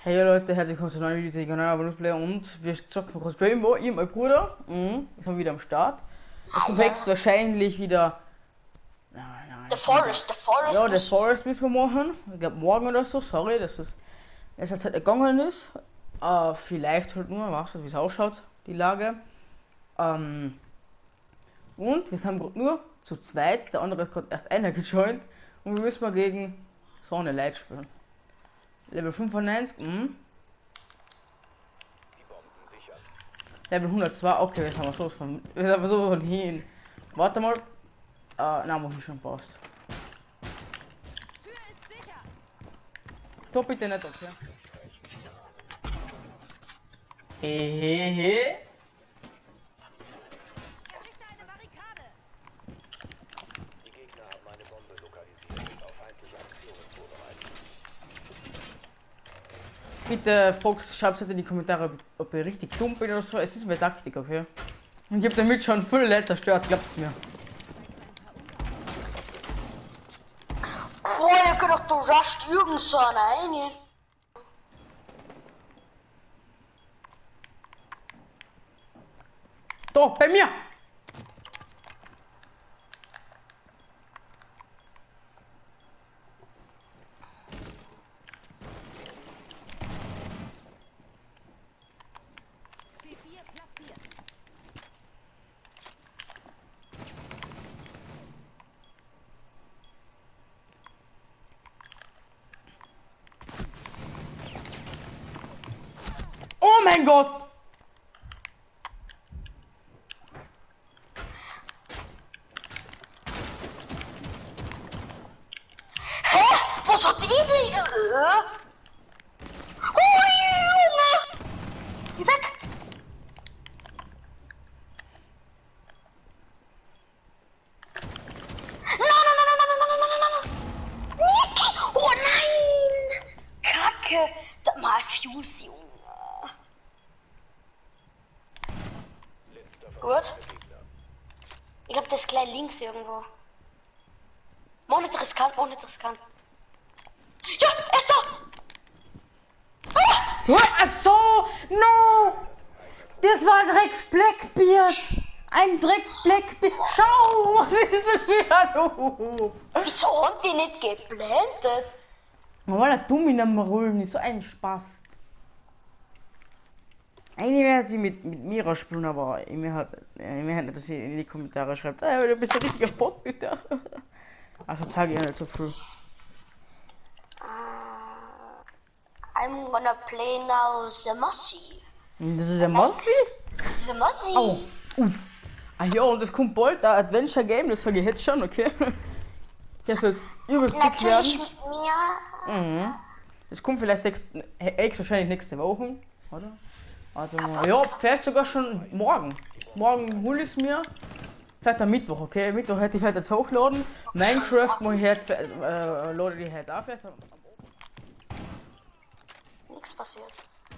Hey Leute, herzlich willkommen zu einem neuen Video, Kanal Abonnenplayer und wir zocken kurz Rainbow, ich und mein Bruder. Ist mal wieder am Start. Es kommt jetzt wahrscheinlich wieder. The Forest. Ja, der Forest müssen wir machen. Ich glaube morgen oder so, sorry, dass es erst Zeit gegangen ist. Vielleicht halt nur, weißt du, wie es ausschaut, die Lage. Und wir sind gerade nur zu zweit, der andere ist gerade erst einer gejoint und wir müssen mal gegen Sonne Light spielen. Level 95, Level 102, okay, jetzt haben wir sowas von hin. Warte mal. Na, muss ich schon passt. Tür ist sicher. Top bitte nicht, okay? Hehehe. Errichte eine Barrikade. Die Gegner haben eine Bombe lokalisiert und auf feindliche Aktionen vorbereitet. Bitte, Fox, schreibt in die Kommentare, ob ihr richtig dumm bin oder so. Es ist meine Taktik, okay? Und ich hab damit schon voll Leid zerstört, glaubt's mir. Boah, ihr könnt doch du rusht irgend so eine. Da, bei mir! C4 platziert. Oh mein Gott! Hä? Was hat die denn? Oh, Junge! Geh weg! Nein! Niki! Oh nein! Kacke! Das mal Fuse, Junge. Gut. Ich glaube, das ist gleich links irgendwo. Mach nicht riskant, mach nicht riskant. Ja, er ist da! Ach so! No! Das war ein Drecks Blackbeard! Ein Drecks Blackbeard! Schau! Was ist das für ein Wieso haben die nicht geblendet? Weil er dumm in einem Rollen ist, so ein Spaß. Eine werde sie mit Mira spielen, aber ich mir nicht, dass sie in die Kommentare schreibt, du bist ein richtiger Bot, bitte. Also sage ich nicht so viel. I'm gonna play now the Mossy. Das ist ein Mossy? The Mossy. Oh. Ah ja, und es kommt bald ein Adventure Game, das sage ich jetzt schon, okay? Das wird übelst dick Natürlich werden. mit mir. Das kommt vielleicht wahrscheinlich nächste Woche, oder? Also ja, vielleicht sogar schon morgen. Morgen hol ich es mir. Vielleicht am Mittwoch, okay? Mittwoch hätte ich halt jetzt hochladen. Minecraft muss ich halt, lade die halt auf. Nichts passiert.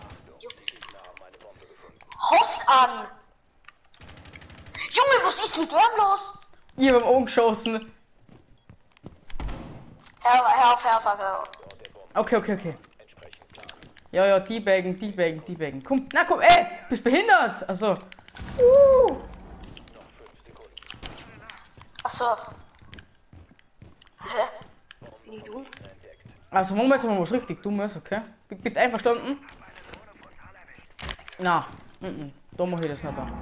Host an! Junge, was ist mit dem los? Ich hab am Augen geschossen. Hör auf. Okay. Ja, Teabaggen. Komm, na komm, bist behindert! Also. Achso. Hä? Wie du? Also Moment mal was richtig Dummes, okay? Bist einverstanden? Na, da mach ich das nicht da.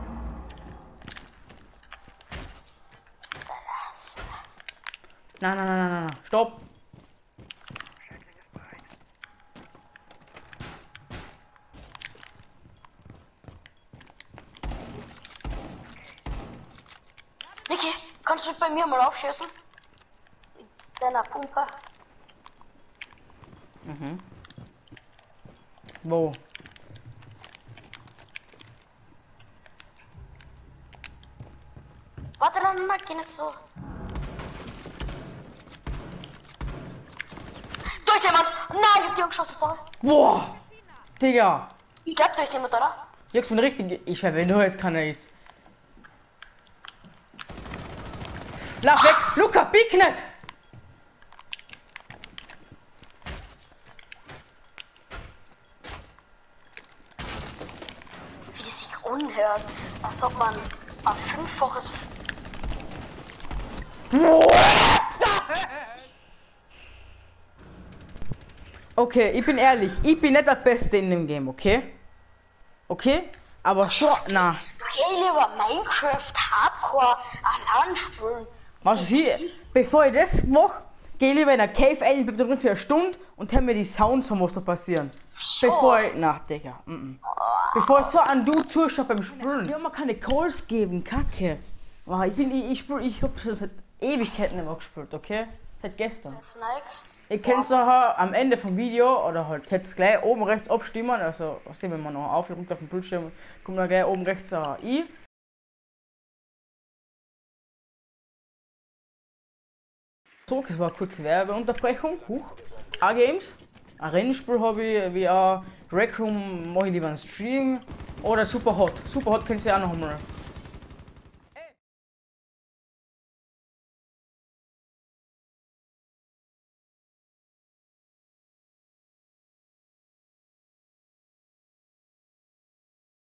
Nein, stopp! Niki, kannst du bei mir mal aufschießen? Mit deiner Pumpe. Wo? Warte, nein, geh nicht so. Da ist jemand! Nein, ich hab die angeschossen, sorry. Boah! Digga! Ich glaub, da ist jemand, oder? Jetzt bin richtig. Ich weiß, wenn du jetzt keiner ist. Lauf weg! Luca, pick nicht! unhört. Als ob man ein fünffaches. Okay, ich bin ehrlich, ich bin nicht der Beste in dem Game, okay? Okay? Aber so, na. Okay, lieber Minecraft Hardcore allein spielen. Was bevor ich das mache, gehe ich lieber in eine Cave ein, ich bleib da drin für eine Stunde und hör mir die Sounds von was da passieren. So. Bevor ich. Na, Digga. Bevor ich so an du zuschaue beim Spielen. Ja, man kann keine Calls geben, Kacke. Oh, ich hab das seit Ewigkeiten nicht mehr gespielt, okay? Seit gestern. Snake. Ihr könnt nachher am Ende vom Video oder halt jetzt gleich oben rechts abstimmen, also was sehen wir mal noch auf dem Bildschirm, kommt da gleich oben rechts ein I. So, das war eine kurze Werbeunterbrechung. A-Games. Ein Rennspiel habe ich, wie ein Rec Room mache ich lieber einen Stream. Oder Superhot. Superhot könnt ihr auch noch mal